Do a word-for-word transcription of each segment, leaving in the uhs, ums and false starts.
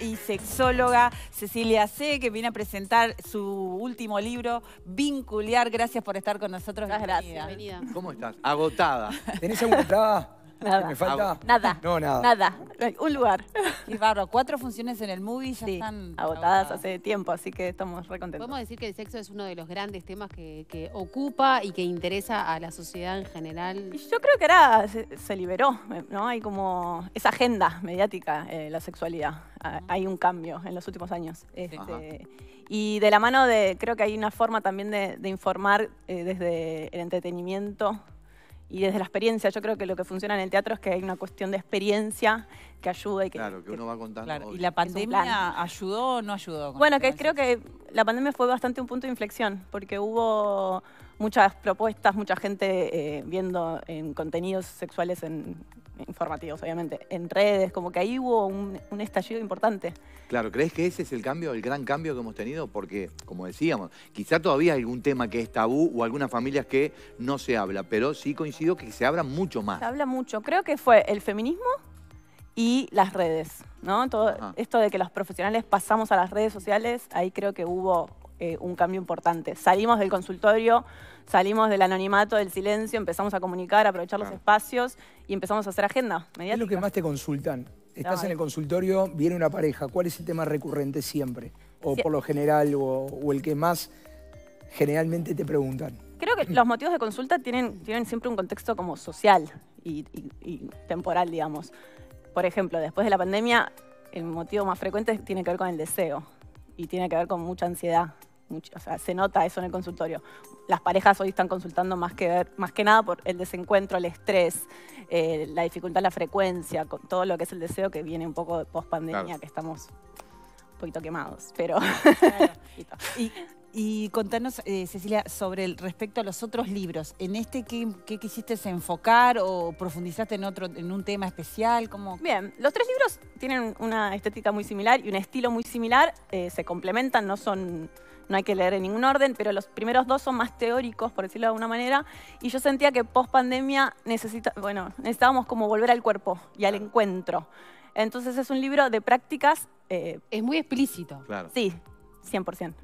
y sexóloga Cecilia C., que viene a presentar su último libro, Vincular. Gracias por estar con nosotros. Muchas Bienvenida. gracias. Bienvenida. ¿Cómo estás? Agotada. ¿Tenés alguna entrada? Nada. ¿Me falta? Nada. No, nada. Nada. Un lugar. Qué bárbaro. Cuatro funciones en el movie ya Sí, están agotadas agotadas. hace tiempo, así que estamos re contentos. Podemos decir que el sexo es uno de los grandes temas que, que ocupa y que interesa a la sociedad en general. Y yo creo que ahora se, se liberó, ¿no? Hay como esa agenda mediática, eh, la sexualidad. Ah, hay un cambio en los últimos años. Este, y de la mano de, creo que hay una forma también de, de informar eh, desde el entretenimiento y desde la experiencia. Yo creo que lo que funciona en el teatro es que hay una cuestión de experiencia que ayuda y que... Claro, que uno va contando. Claro. obvio. ¿Y la plan. pandemia ayudó o no ayudó? con Bueno, el que tema creo del sexo? que la pandemia fue bastante un punto de inflexión, porque hubo muchas propuestas, mucha gente eh, viendo en contenidos sexuales en, informativos, obviamente, en redes, como que ahí hubo un, un estallido importante. Claro, ¿crees que ese es el cambio, el gran cambio que hemos tenido? Porque, como decíamos, quizá todavía hay algún tema que es tabú o algunas familias que no se habla, pero sí coincido que se habla mucho más. Se habla mucho. Creo que fue el feminismo y las redes, ¿no? Todo Ajá. esto de que los profesionales pasamos a las redes sociales, ahí creo que hubo eh, un cambio importante. Salimos del consultorio, salimos del anonimato, del silencio, empezamos a comunicar, a aprovechar Claro. los espacios y empezamos a hacer agenda ¿Qué mediática. es lo que más te consultan? Estás No, en el consultorio, viene una pareja. ¿Cuál es el tema recurrente siempre? O Sí. por lo general, o, o el que más generalmente te preguntan. Creo que los motivos de consulta tienen, tienen siempre un contexto como social y, y- y temporal, digamos. Por ejemplo, después de la pandemia, el motivo más frecuente tiene que ver con el deseo y tiene que ver con mucha ansiedad. Mucho- o sea, se nota eso en el consultorio. Las parejas hoy están consultando más que, ver, más que nada por el desencuentro, el estrés, eh, la dificultad en la frecuencia, con todo lo que es el deseo que viene un poco post pandemia, Claro. que estamos un poquito quemados, pero... Claro. Y, y contanos, eh, Cecilia, sobre el, respecto a los otros libros. ¿En este qué, qué quisiste enfocar o profundizaste en otro, en un tema especial? ¿Cómo? Bien, los tres libros tienen una estética muy similar y un estilo muy similar, eh, se complementan, no son, no hay que leer en ningún orden, pero los primeros dos son más teóricos, por decirlo de alguna manera, y yo sentía que post pandemia necesita, bueno, necesitábamos como volver al cuerpo y al encuentro. Entonces es un libro de prácticas, eh, Es muy explícito. Claro. sí, cien por ciento.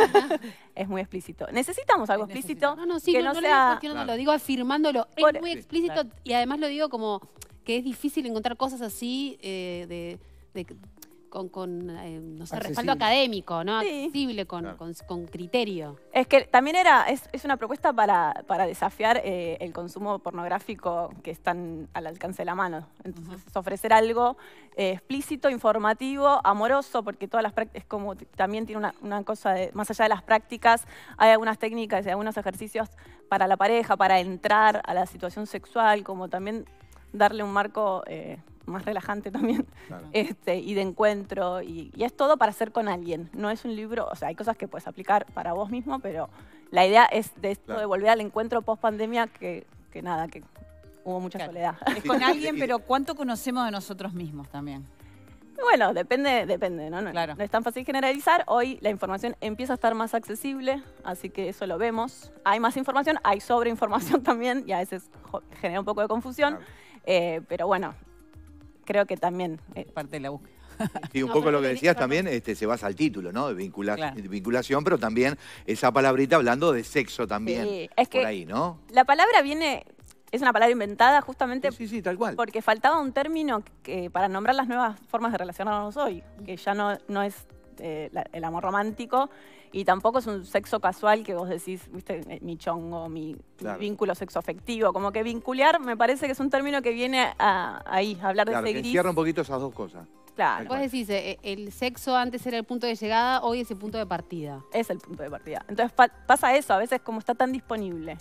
Es muy explícito. Necesitamos algo Es explícito No, no, sí, que no, no no lo sea... digo cuestionando, Claro. lo digo afirmándolo. Por- Es muy Sí, explícito claro. y además lo digo como que es difícil encontrar cosas así eh, de, de- con, con eh, no sé, respaldo Accesible. académico, ¿no? Sí. Accesible, con, Claro. con, con criterio. Es que también era, es, es una propuesta para, para desafiar eh, el consumo pornográfico que están al alcance de la mano. Entonces, es ofrecer algo eh, explícito, informativo, amoroso, porque todas las prácticas, es como t- también tiene una, una cosa de, más allá de las prácticas, hay algunas técnicas y algunos ejercicios para la pareja, para entrar a la situación sexual, como también darle un marco eh, más relajante también. Claro. Este, y de encuentro, y, y es todo para hacer con alguien. No es un libro, o sea, hay cosas que puedes aplicar para vos mismo, pero la idea es de esto Claro. de volver al encuentro post pandemia, que, que nada, que hubo mucha Claro. soledad. Es con alguien, pero ¿cuánto conocemos de nosotros mismos también? Bueno, depende, depende, ¿no? No, Claro. no es tan fácil generalizar. Hoy la información empieza a estar más accesible, así que eso lo vemos. Hay más información, hay sobreinformación también, y a veces jo- genera un poco de confusión, Claro. eh, pero bueno, creo que también... eh, Parte de la búsqueda. Sí, un No, poco pero lo que te- decías perdón. también, este, se basa al título, ¿no? De vincula- Claro. de vinculación, pero también esa palabrita hablando de sexo también. Sí, es por que- ahí, ¿no? la palabra viene, es una palabra inventada justamente Sí, sí, sí, tal cual. porque faltaba un término que, para nombrar las nuevas formas de relacionarnos hoy, que ya no, no es eh, la- el amor romántico y tampoco es un sexo casual que vos decís, viste, eh, mi chongo, mi, mi Claro. vínculo sexoafectivo. Como que vincular me parece que es un término que viene a, ahí, a hablar Claro, de que ese gris. encierra un poquito esas dos cosas. Claro, Vos decís, eh, el sexo antes era el punto de llegada, hoy es el punto de partida. es el punto de partida. Entonces pa- pasa eso, a veces como está tan disponible,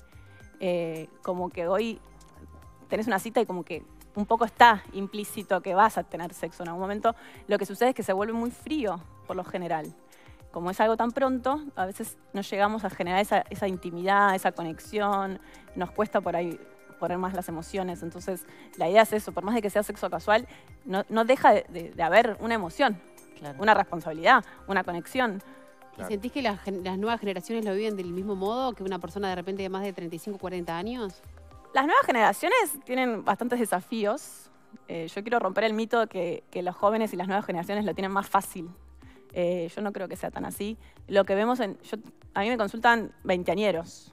eh, como que hoy tenés una cita y como que un poco está implícito que vas a tener sexo en algún momento, lo que sucede es que se vuelve muy frío por lo general. Como es algo tan pronto, a veces no llegamos a generar esa, esa intimidad, esa conexión, nos cuesta por ahí poner más las emociones. Entonces, la idea es eso, por más de que sea sexo casual, no, no deja de, de- de haber una emoción, Claro. una responsabilidad, una conexión. Claro. ¿Y sentís que las, gen- las nuevas generaciones lo viven del mismo modo que una persona de repente de más de treinta y cinco, cuarenta años? Las nuevas generaciones tienen bastantes desafíos Eh, yo quiero romper el mito que, que los jóvenes y las nuevas generaciones lo tienen más fácil. Eh, yo no creo que sea tan así. Lo que vemos en... Yo, a mí me consultan veinteañeros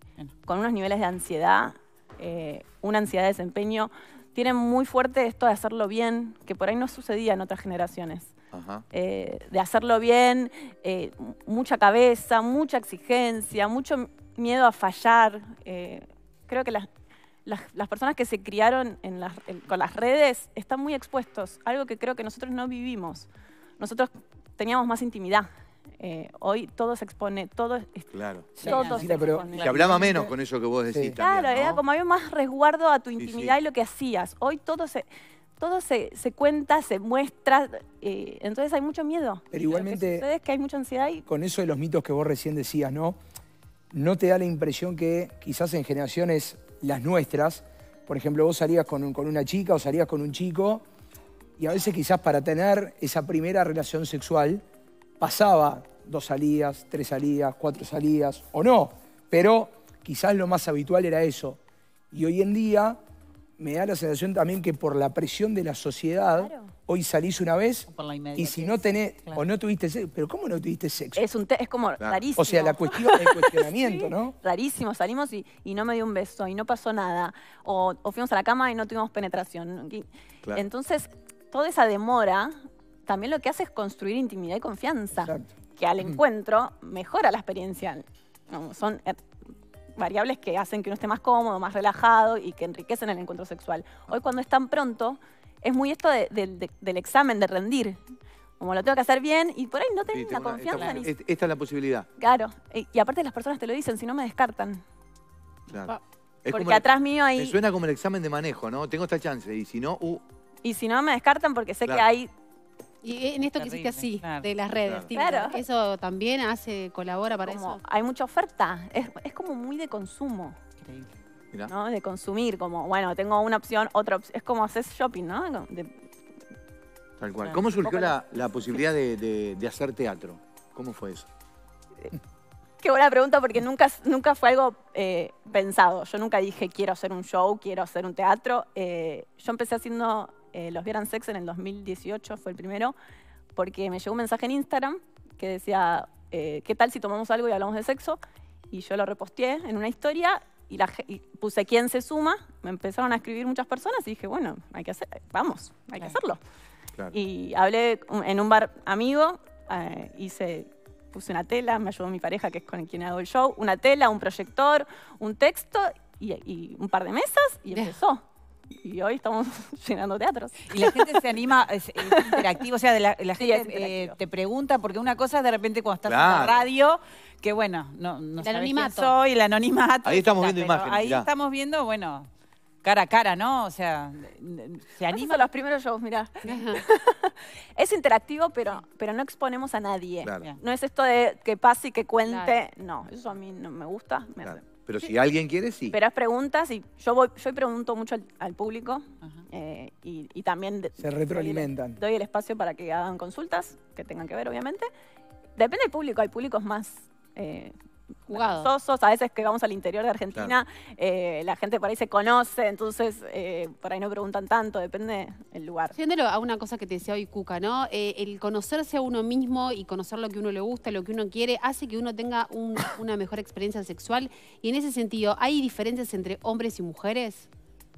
con unos niveles de ansiedad, eh, una ansiedad de desempeño. Tienen muy fuerte esto de hacerlo bien, que por ahí no sucedía en otras generaciones. Ajá. Eh, de hacerlo bien, eh, mucha cabeza, mucha exigencia, mucho miedo a fallar. Eh, creo que las, las, las personas que se criaron en las, en, con las redes están muy expuestos, algo que creo que nosotros no vivimos. Nosotros teníamos más intimidad. Eh, hoy todo se expone, todo, Claro. Sí, todo sí, se pero- expone. Se hablaba menos con eso que vos decís Sí. también, Claro, ¿no? era como había más resguardo a tu Sí, intimidad sí. y lo que hacías. Hoy todo se, todo se, se cuenta, se muestra, eh, entonces hay mucho miedo. Pero Lo igualmente- que sucede es que hay mucha ansiedad y Con eso de los mitos que vos recién decías, ¿no? ¿No te da la impresión que quizás en generaciones las nuestras, por ejemplo, vos salías con, un- con una chica o salías con un chico y a veces quizás para tener esa primera relación sexual pasaba dos salidas, tres salidas, cuatro salidas o no, pero quizás lo más habitual era eso. Y hoy en día me da la sensación también que por la presión de la sociedad, Claro. hoy salís una vez Por la y inmediatez. si no tenés Claro. o no tuviste sexo, pero ¿cómo no tuviste sexo? es, un te- es como Claro. rarísimo. O sea, la cuestión, el cuestionamiento, Sí, ¿no? rarísimo, salimos y, y no me dio un beso y no pasó nada. O, o fuimos a la cama y no tuvimos penetración. Y- Claro. Entonces, toda esa demora también lo que hace es construir intimidad y confianza. Exacto. Que al encuentro mejora la experiencia. No, son eh, variables que hacen que uno esté más cómodo, más relajado y que enriquecen el encuentro sexual. Hoy cuando es tan pronto, es muy esto de- de- de- del examen, de rendir. Como lo tengo que hacer bien y por ahí no Sí, tenés la tengo una- confianza esta, ni... esta- esta es la posibilidad. Claro, y, y aparte las personas te lo dicen, si no me descartan. Claro. Ah. Es Porque como el- atrás mío Me hay... suena como el examen de manejo, ¿no? Tengo esta chance y si no, uh, Y si no me descartan porque sé Claro. que hay... Y en esto que hiciste Terrible, así, claro. de las redes, Claro. Tinder, Claro. ¿eso también hace, colabora para como- eso? hay mucha oferta. Es, es como muy de consumo, Increíble. mirá. ¿no? De consumir, como, bueno, tengo una opción, otra opción. Es como hacer shopping, ¿no? De- Tal cual. Claro. ¿Cómo surgió poco la, la posibilidad de, de- de hacer teatro? ¿Cómo fue eso? Qué buena pregunta porque nunca, nunca fue algo eh, pensado. Yo nunca dije quiero hacer un show, quiero hacer un teatro. Eh, yo empecé haciendo eh, Los Vieran Sex en el dos mil dieciocho, fue el primero, porque me llegó un mensaje en Instagram que decía, eh, ¿qué tal si tomamos algo y hablamos de sexo? Y yo lo reposteé en una historia y, la, ge- y puse quién se suma. Me empezaron a escribir muchas personas y dije, bueno, hay que hacer, vamos, hay que Claro. hacerlo. Claro. Y hablé en un bar amigo, eh, hice, puse una tela, me ayudó mi pareja, que es con quien hago el show, una tela, un proyector, un texto y, y un par de mesas y Bien. empezó. Y hoy estamos llenando teatros. Y la gente se anima, es, es interactivo, o sea, de la, la Sí, gente es eh, interactivo. te pregunta, porque una cosa es de repente cuando estás en Claro. la radio, que bueno, no, no El sabés anonimato. quién soy, el anonimato. Ahí estamos etcétera, viendo pero imágenes, Ahí mirá. estamos viendo, bueno, cara a cara, ¿no? O sea, se Anima anima. los primeros shows, mirá. Ajá. Es interactivo, pero, pero no exponemos a nadie. Claro. Bien. No es esto de que pase y que cuente. No, eso a mí no me gusta. Me Claro. hace- Pero si alguien quiere, sí. Pero es preguntas y yo voy, yo pregunto mucho al, al público Ajá. eh, y, y también de- Se retroalimentan. Doy el espacio para que hagan consultas, que tengan que ver, obviamente. Depende del público, hay públicos más eh, Jugado. sosos, a veces que vamos al interior de Argentina, eh, la gente por ahí se conoce, entonces eh, por ahí no preguntan tanto, depende del lugar. Yéndolo a una cosa que te decía hoy Cuca, ¿no? Eh, el conocerse a uno mismo y conocer lo que uno le gusta, lo que uno quiere, hace que uno tenga un- una mejor experiencia sexual. Y en ese sentido, ¿hay diferencias entre hombres y mujeres?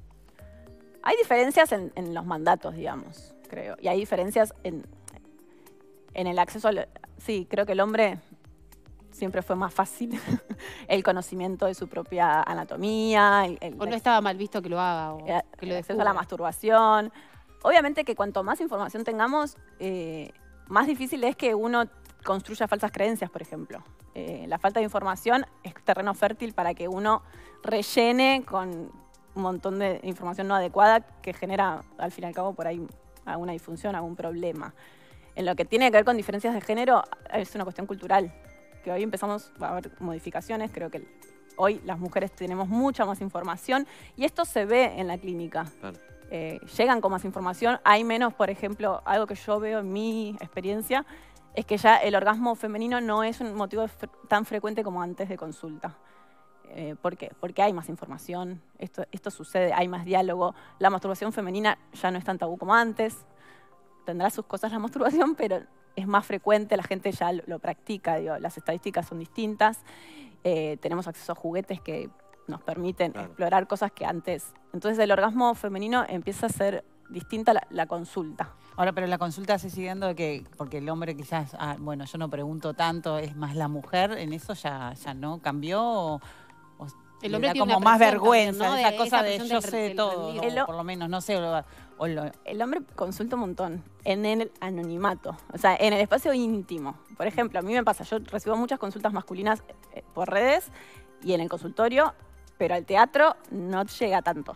Hay diferencias en, en los mandatos, digamos, creo, y hay diferencias en, en el acceso al... Sí, creo que el hombre siempre fue más fácil el conocimiento de su propia anatomía, el, el- ¿O no estaba mal visto que lo haga? O eh, que el lo acceso a descubra? la masturbación. Obviamente que cuanto más información tengamos, eh, más difícil es que uno construya falsas creencias, por ejemplo. Eh, la falta de información es terreno fértil para que uno rellene con un montón de información no adecuada que genera, al fin y al cabo, por ahí alguna disfunción, algún problema. En lo que tiene que ver con diferencias de género, es una cuestión cultural, que hoy empezamos a ver modificaciones, creo que hoy las mujeres tenemos mucha más información y esto se ve en la clínica. Claro. Eh, llegan con más información, hay menos, por ejemplo, algo que yo veo en mi experiencia, es que ya el orgasmo femenino no es un motivo fre- tan frecuente como antes de consulta. Eh, ¿Por qué? Porque hay más información, esto, esto sucede, hay más diálogo. La masturbación femenina ya no es tan tabú como antes. Tendrá sus cosas la masturbación, pero es más frecuente, la gente ya lo, lo practica, digo, las estadísticas son distintas. Eh, tenemos acceso a juguetes que nos permiten Claro. explorar cosas que antes... Entonces el orgasmo femenino empieza a ser distinta la, la consulta. Ahora, pero la consulta se sigue dando que, porque el hombre quizás, ah, bueno, yo no pregunto tanto, es más la mujer, ¿en eso ya, ya no cambió? O, o El le hombre da tiene como una más presión vergüenza, también, ¿no? esa De- cosa esa de presión yo del- sé del todo, rendido. o por lo menos, no sé, o, o lo- El hombre consulta un montón en el anonimato, o sea, en el espacio íntimo. Por ejemplo, a mí me pasa, yo recibo muchas consultas masculinas eh, por redes y en el consultorio, pero al teatro no llega tanto.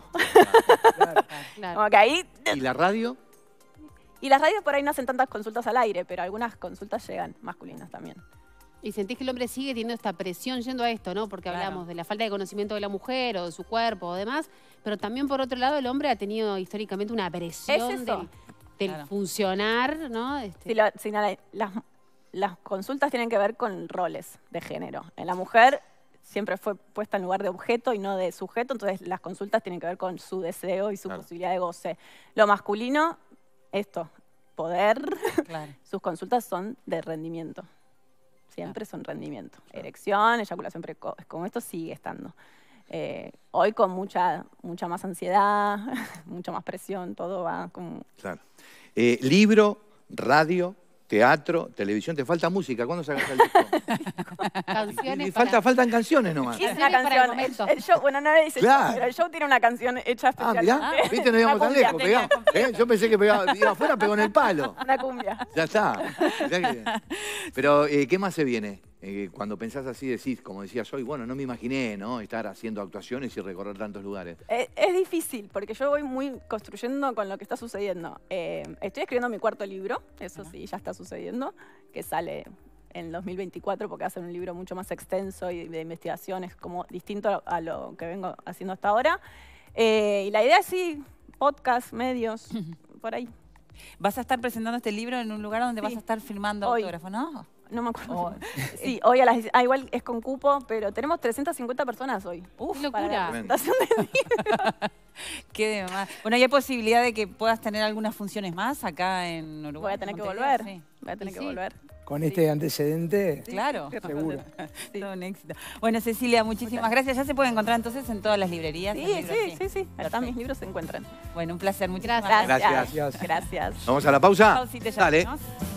Claro. Como que ahí... ¿Y la radio? Y las radios por ahí no hacen tantas consultas al aire, pero algunas consultas llegan masculinas también. Y sentís que el hombre sigue teniendo esta presión yendo a esto, ¿no? Porque Claro. hablamos de la falta de conocimiento de la mujer o de su cuerpo o demás, pero también por otro lado el hombre ha tenido históricamente una presión Es eso. del, del Claro. funcionar, ¿no? Este, Si lo- si no, la- las, las consultas tienen que ver con roles de género. En la mujer siempre fue puesta en lugar de objeto y no de sujeto, entonces las consultas tienen que ver con su deseo y su Claro. posibilidad de goce. Lo masculino, esto, poder, claro. sus consultas son de rendimiento. Siempre son rendimiento. Erección, eyaculación precoz, como esto sigue estando. Eh, hoy con mucha, mucha más ansiedad, mucha más presión, todo va como... Claro. Eh, libro, radio, teatro, televisión. Te falta música. ¿Cuándo sacas el disco? canciones Y para- falta, faltan canciones nomás. Hice Canciones una para el canción, el, momento. el show, bueno, no le dice Claro. show, pero el show tiene una canción hecha Ah, especialmente. mirá. Viste, no íbamos Una tan cumbia, lejos. Pegamos. ¿Eh? Yo pensé que pegaba, iba afuera, pegó en el palo. Una cumbia. Ya está. Mirá que- Pero, eh, ¿qué más se viene? Eh, cuando pensás así, decís, como decías hoy, bueno, no me imaginé, ¿no? Estar haciendo actuaciones y recorrer tantos lugares. Es, es difícil, porque yo voy muy construyendo con lo que está sucediendo. Eh, estoy escribiendo mi cuarto libro, eso sí, ya está sucediendo, que sale en dos mil veinticuatro, porque va a ser un libro mucho más extenso y de investigaciones, como distinto a lo que vengo haciendo hasta ahora. Eh, y la idea es sí, podcast, medios, por ahí. Vas a estar presentando este libro en un lugar donde Sí. vas a estar firmando Hoy. autógrafos, ¿no? No me acuerdo. Oh. Sí, hoy a las diez- ah, igual es con cupo, pero tenemos trescientas cincuenta personas hoy. Uf, qué Para la locura. presentación del libro. Qué demás. Bueno, ¿y hay posibilidad de que puedas tener algunas funciones más acá en Uruguay? Voy a tener que Montevideo? volver. Sí. Voy a tener Y que sí. volver. Con este antecedente, Claro. seguro. Todo un éxito. Bueno, Cecilia, muchísimas gracias. Ya se puede encontrar entonces en todas las librerías. Sí, el libro, sí, sí, sí. Acá Perfecto. mis libros se encuentran. Bueno, un placer. Muchísimas Gracias. gracias. Gracias. Gracias. ¿Vamos a la pausa? Pausita, ya Dale. venimos.